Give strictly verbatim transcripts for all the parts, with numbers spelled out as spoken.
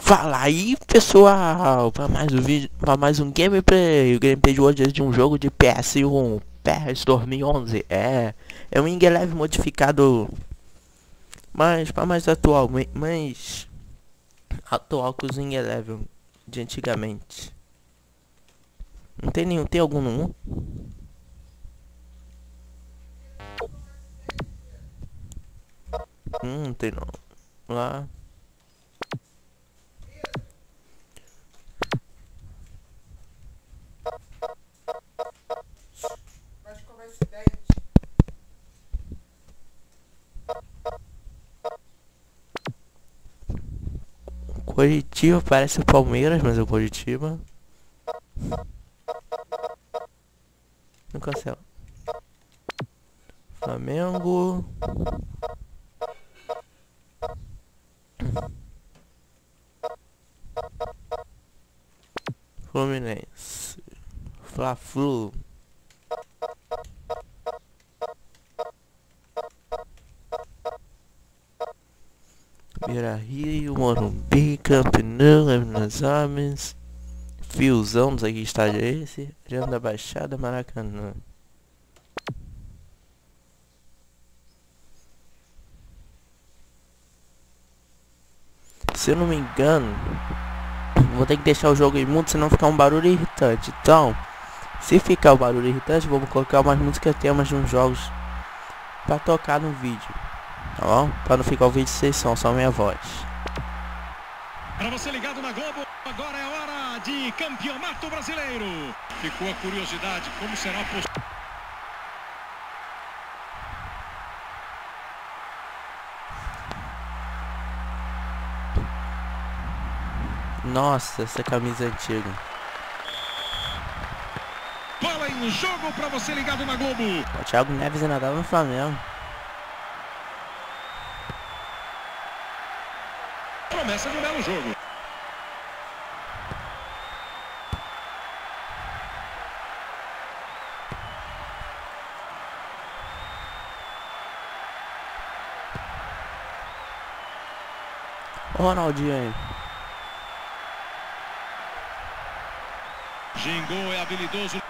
Fala aí, pessoal, para mais um vídeo, para mais um gameplay. O gameplay de hoje é de um jogo de P S um, P S dois mil e onze. É, é um Wing Eleven modificado, mas para mais atual, mais atual que os Wing Eleven de antigamente. Não tem nenhum, tem algum no um? Hum, não tem não. Lá. Curitiba parece o Palmeiras, mas é o Curitiba. Não cancela. Flamengo. Fluminense. Fla-Flu. Beira-Rio, Morumbi, Camp Nou, Minas Homens, Fiozão, não sei que estádio é esse, Arena da Baixada, Maracanã. Se eu não me engano, vou ter que deixar o jogo em mudo, senão ficar um barulho irritante. Então, se ficar o barulho irritante, vamos colocar umas músicas temas de uns jogos pra tocar no vídeo, tá bom? Pra não ficar o vídeo sem som, só minha voz. Para você ligado na Globo, agora é hora de Campeonato Brasileiro. Ficou a curiosidade, como será a postura? Nossa, essa camisa é antiga. Bola em jogo para você ligado na Globo. O Thiago Neves ainda dava no Flamengo. Promessa de um belo jogo. O Ronaldinho aí. Gingou, é habilidoso.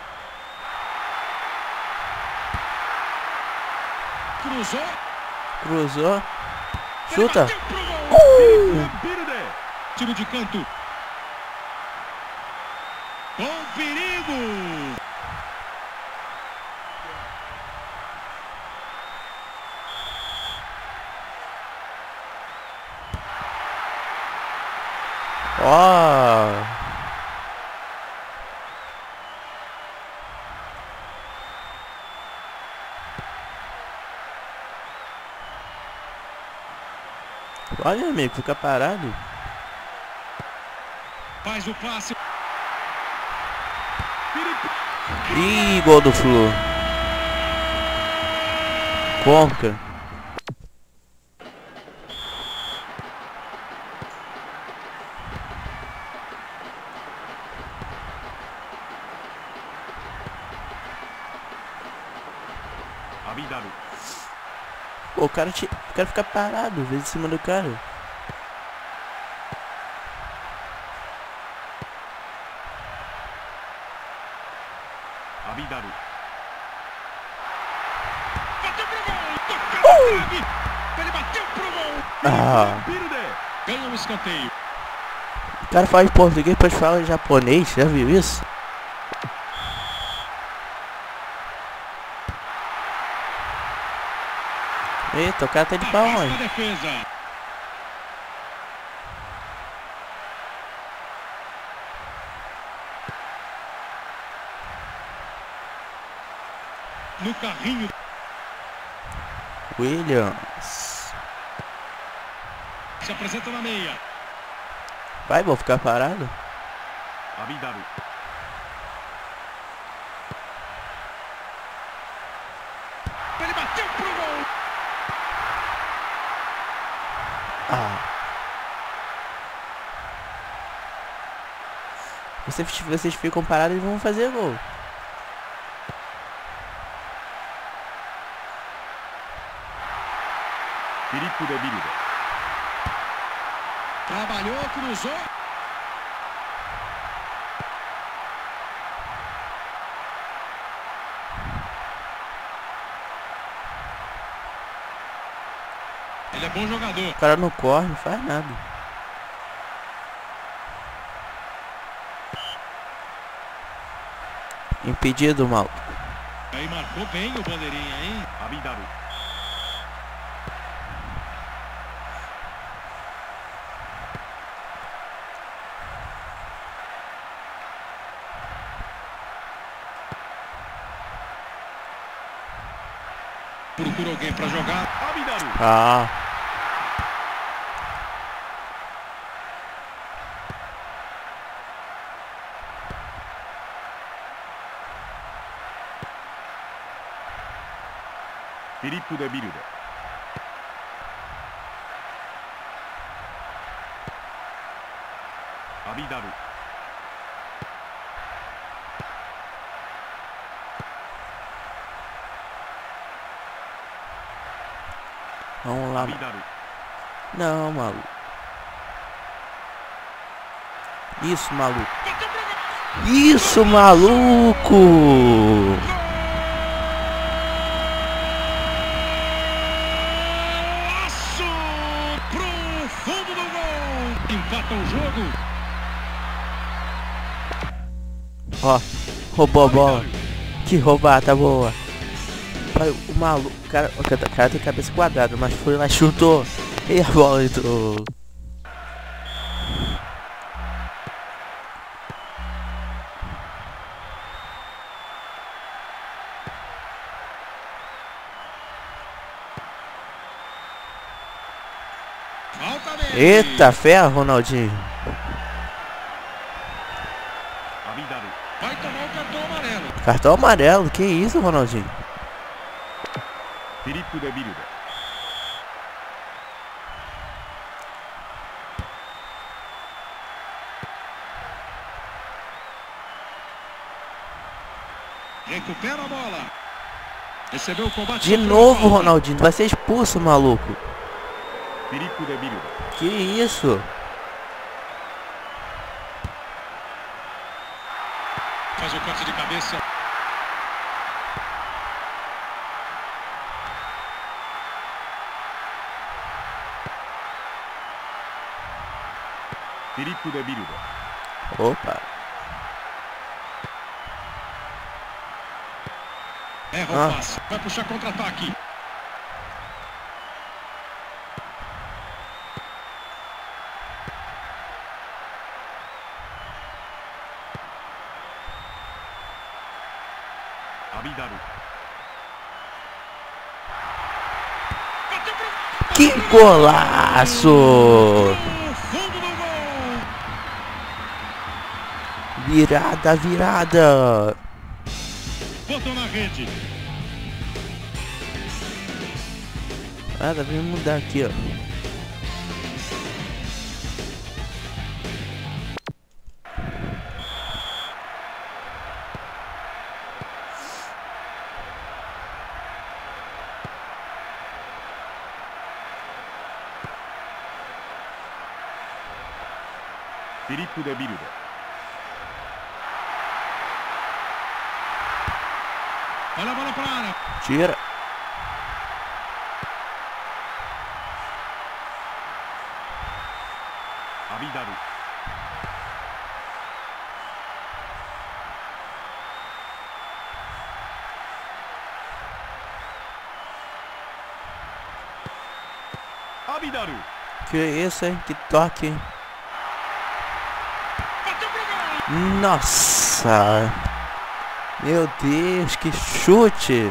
Cruzou. Cruzou. Chuta. Uh! Tiro de canto. Com perigo. Ó. Olha, amigo, fica parado. Faz o passe. Ih, gol do Flu. Conca. Abidaru. Pô, o cara, te... o cara fica parado, às vezes em cima do cara. Abidaru. Bateu pro gol. Tocou na trave. Ele bateu pro gol. Ah. Ganha um escanteio. O cara fala em português, depois fala em japonês, já viu isso? Eita, o cara tá de pau, mano. Defesa. No carrinho. Williams. Se apresenta na meia. Vai, vou ficar parado. Abidaru. Ele bateu pro gol. Ah. Vocês, vocês ficam parados e vão fazer gol. Filipe de Bilde. Trabalhou, cruzou. Ele é bom jogador. O cara não corre, não faz nada. Impedido, mal. Aí marcou bem o bandeirinha, hein? Abidaru. Procura alguém para jogar. Abidaru. Ah. Filipe de Bilde. Abidaru. Vamos lá. Abidaru. Não, maluco. Isso, maluco. Isso, maluco. Passo pro fundo do gol. Empata o jogo. Ó, roubou a bola. Que roubada boa. Pai, o maluco, o cara, o cara, o cara tem cabeça quadrada, mas foi lá, chutou. E a bola entrou. Falta dele. Eita, ferro, Ronaldinho. Abidaru. Vai tomar o cartão amarelo. Cartão amarelo, que isso, Ronaldinho? Filipe de Bilde. Recupera a bola. Recebeu o combate. De novo, Ronaldinho, vai ser expulso, maluco. Filipe de Bilde. Que isso? Faz o corte de cabeça. Filipe de Bilde. Opa. Erra Ah. o passe. Vai puxar contra-ataque. Abidaru. Que golaço! No fundo do gol. Virada, virada. Botou na rede. Ah, dá pra mudar aqui, ó. Filipe de Bilde. Olha a bola para a área. Tira. Abidaru. Abidaru. Que isso, hein? Que toque, hein? Bateu pro gol. Nossa! Meu Deus, que chute!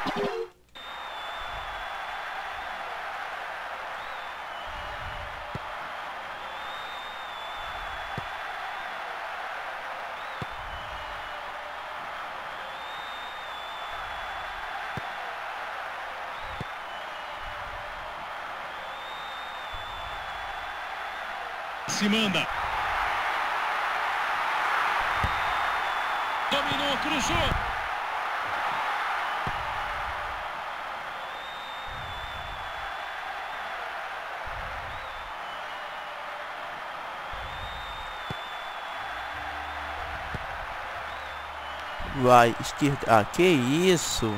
Se manda. Dominou, cruzou. Vai, esquerda. Ah, que isso?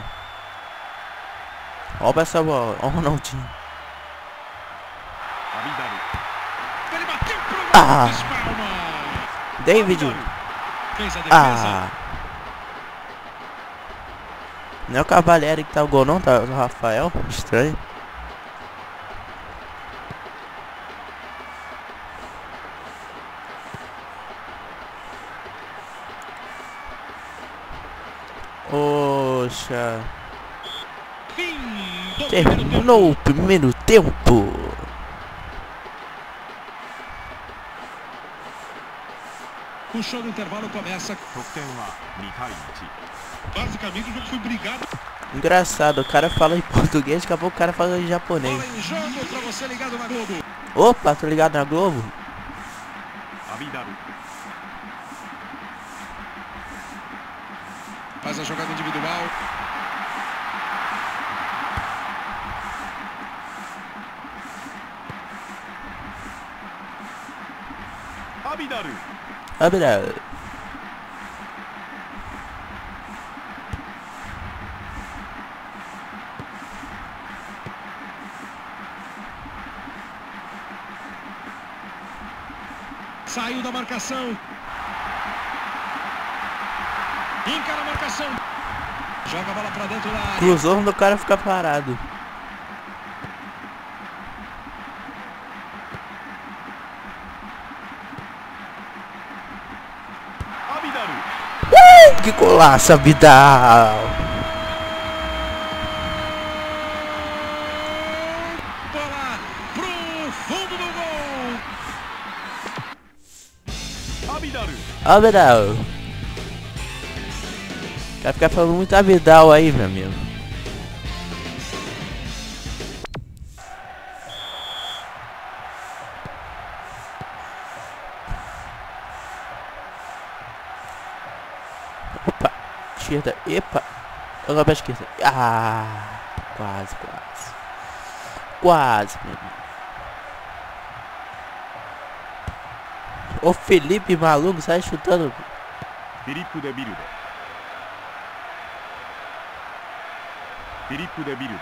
Rouba essa bola. Ó, o Ronaldinho. Ele bateu pro gol. Ah. Despalma. David. Fez a defesa. Ah. Não é o Cavalieri que tá o gol, não? Tá o Rafael? Estranho. Poxa. Fim do Terminou o primeiro tempo. O show do intervalo começa. Basicamente o jogo foi brigado. Engraçado, o cara fala em português, daqui a pouco o cara fala em japonês. Bola em jogo pra você ligado na Globo. Opa, tô ligado na Globo. Faz a jogada individual. Abidaru. Abre. Saiu da marcação. Encara a marcação. Joga a bola pra dentro da área. Cruzou do cara ficar parado. Abidaru. Uh, que golaço, Abidal. Bola pro fundo do gol. Abidaru. Abidal. Vai ficar falando muito Abidal aí, meu amigo. Opa, esquerda, epa. Agora pra esquerda. Ah, quase, quase. Quase, meu amigo. O Felipe maluco sai chutando. Filipe de Bilde. Filipe de Bilde.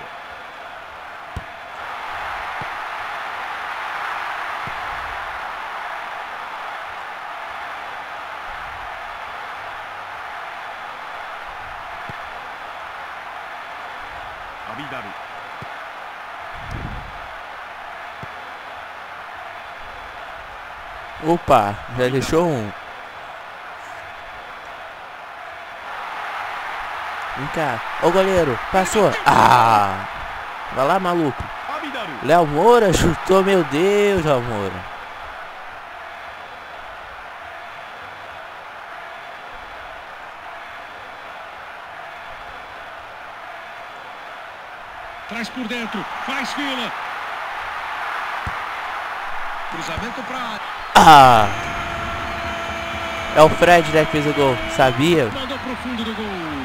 Abidaru. Opa, já deixou um. Vem cá. Ô goleiro, passou. Ah! Vai lá, maluco. Abidaru. Léo Moura chutou, meu Deus, Léo Moura. Traz por dentro. Faz fila. Cruzamento pra... Ah! É o Fred, né, que fez o gol. Sabia? Mandou pro fundo do gol.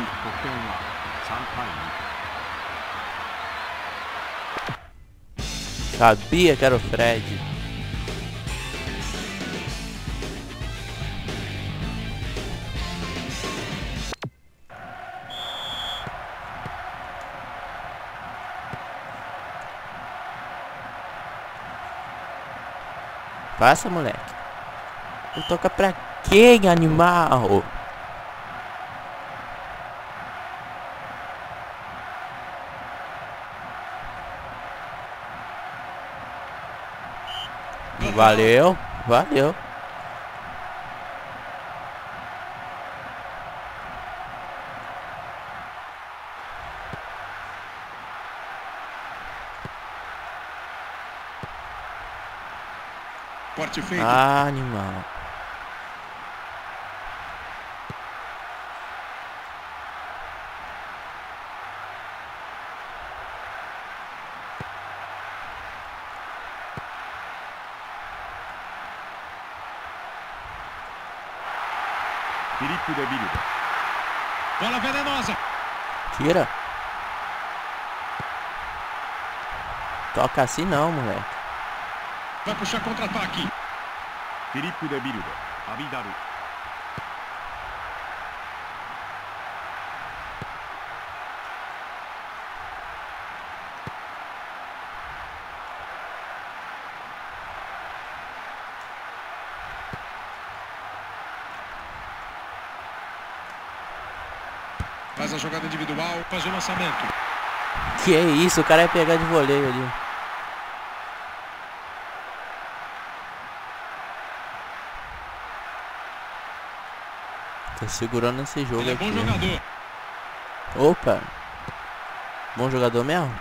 Sabia que era o Fred. Passa, moleque. Eu toca pra quem, animal? Valeu, valeu. Corte feito. Ah, animal. Filipe de Bilde. Bola venenosa. Tira. Toca assim não, moleque. Vai puxar contra-ataque. Filipe de Bilde. Abidaru. Faz a jogada individual, faz o lançamento. Que é isso, o cara ia pegar de voleio ali. Tá segurando esse jogo Ele é aqui. bom jogador. Opa! Bom jogador mesmo?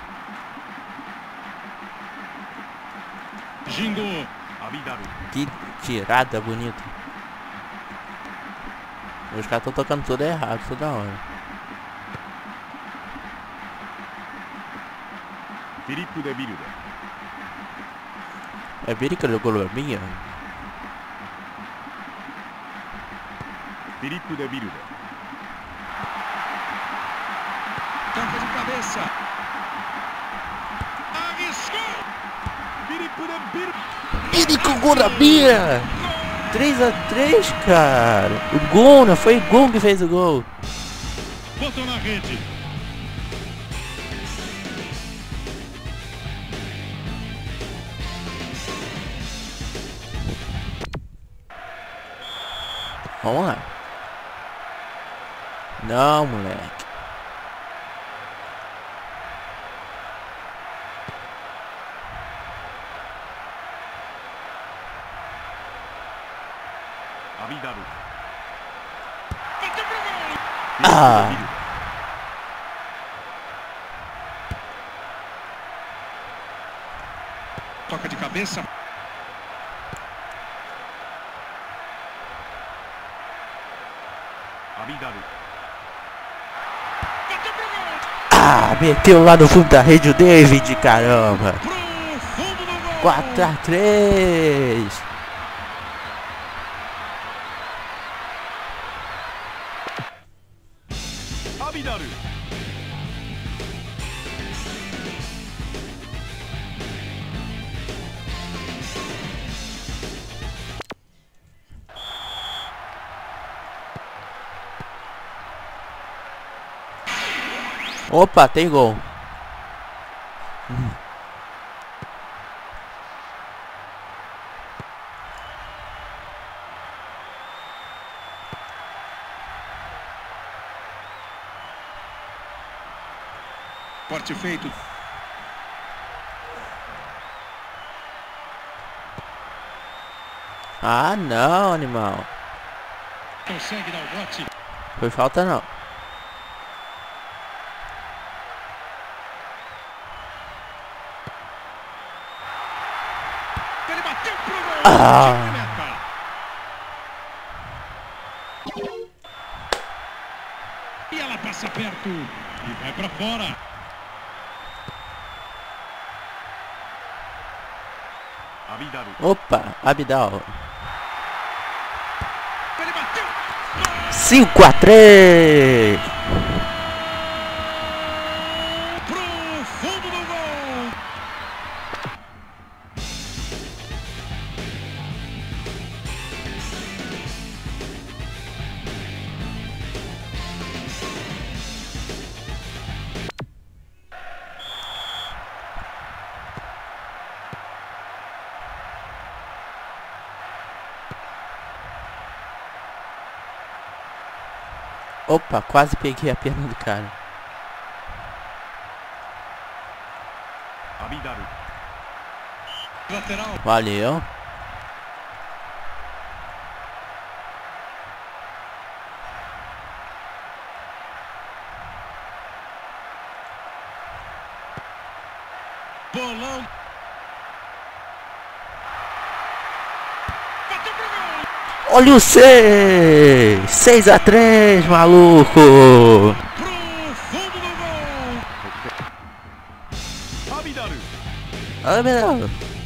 Gingo. Abidaru. Que tirada bonita. Os caras estão tocando tudo errado toda hora. Filipe de Birude. É Birica do Colômbia? Filipe de Birude. Toca de cabeça. Arriscou. Filipe de Birude. Birica Colômbia! três a três, cara. O gol, não foi o gol que fez o gol. Botou na rede. Vamos lá. Não, moleque. Abidaru. Bateu pro gol. Ah. Filipe de Birude. Toca de cabeça. Abidaru. Bateu pro gol. Ah, meteu lá no fundo da rede o David, caramba. Pro fundo do gol. quatro a três. Abidaru. Opa, tem gol. Hum. Corte feito. Ah, não, animal. Consegue dar o bote. Foi falta não. Ele bateu pro gol. Ah. Tiro de meta. E ela passa perto. E vai pra fora. Abidaru. Opa, Abidal. Ele bateu. cinco a três. Pro fundo do gol. Opa, quase peguei a perna do cara. Abidaru. Lateral. Valeu. Bolão. Bateu pro gol. Olha o seis. seis a três, maluco. Pro fundo do gol. Abidaru. Olha, meu.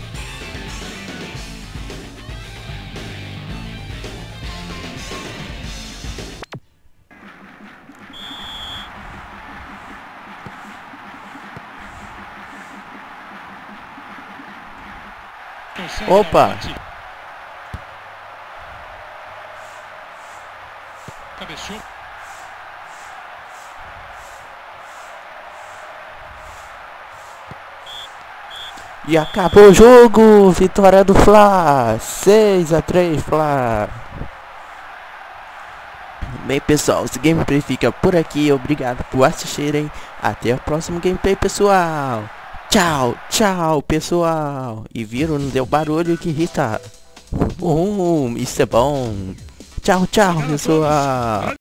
Consegue Opa. dar o bote. Cabeceou. E acabou o jogo. Vitória do Fla. seis a três, Fla. Bem, pessoal, esse gameplay fica por aqui. Obrigado por assistirem. Até o próximo gameplay, pessoal. Tchau, tchau, pessoal. E viram, não deu barulho que irrita. Uh, isso é bom. Tchau, tchau, pessoal.